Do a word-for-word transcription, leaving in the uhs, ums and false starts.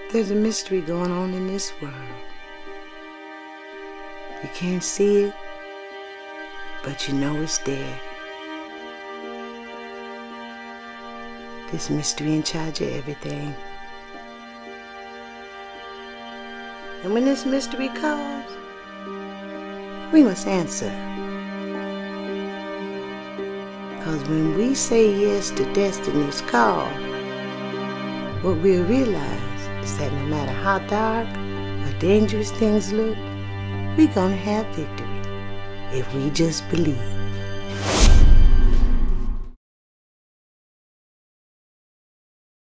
There's a mystery going on in this world. You can't see it, but you know it's there. This mystery in charge of everything. And when this mystery calls, we must answer. Because when we say yes to destiny's call, what we'll realize is that no matter how dark or dangerous things look, we're gonna have victory if we just believe.